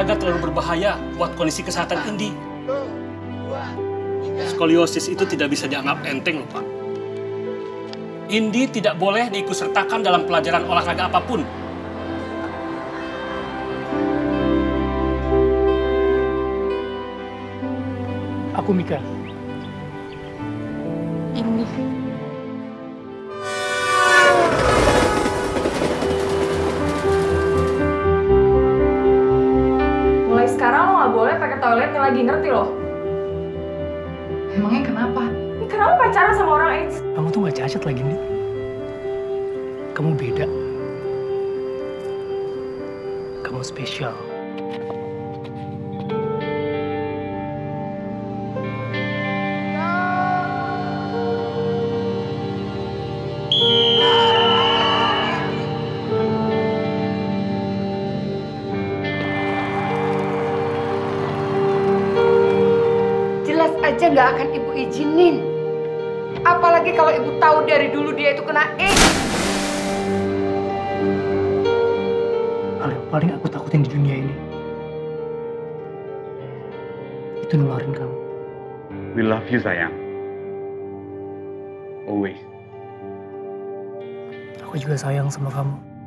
olahraga terlalu berbahaya buat kondisi kesehatan Indi. Skoliosis itu tidak bisa dianggap enteng loh, Pak. Indi tidak boleh diikutsertakan dalam pelajaran olahraga apapun. Aku Mika. Ini. Mulai sekarang lo nggak boleh pakai toiletnya lagi, ngerti lo? Emangnya kenapa? Ini karena lo pacaran sama orang AIDS. Kamu tuh gak cacat lagi nih. Kamu beda. Kamu spesial. Jelas aja nggak akan ibu izinin. Apalagi kalau ibu tahu dari dulu dia itu kena AIDS. Hal yang paling aku takutin di dunia ini itu nularin kamu. We love you, sayang. Always. Aku juga sayang sama kamu.